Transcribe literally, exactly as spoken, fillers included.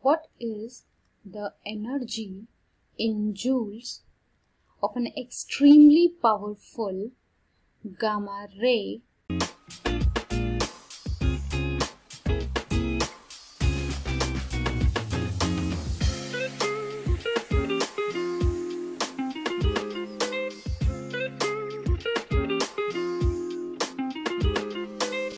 What is the energy in joules of an extremely powerful gamma ray